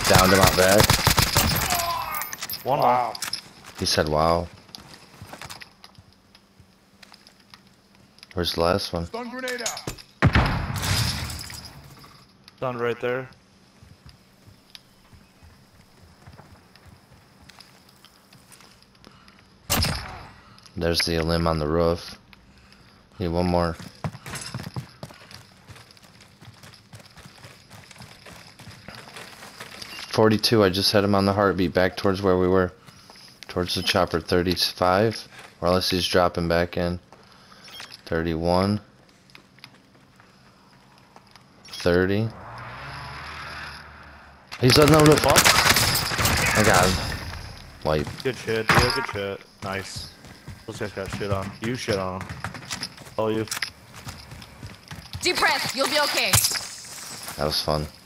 Downed him out back. One Wow. He said, wow. Where's the last one? Stun grenade out. Done right there. There's the limb on the roof. Need one more. .42, I just had him on the heartbeat back towards where we were. Towards the chopper. 35. Or unless he's dropping back in. 31. 30. He's on the roof. I got him. White. Good shit, dude. Good shit. Nice. Those guys got shit on. You shit on them. Oh, you. Deep breath. You'll be okay. That was fun.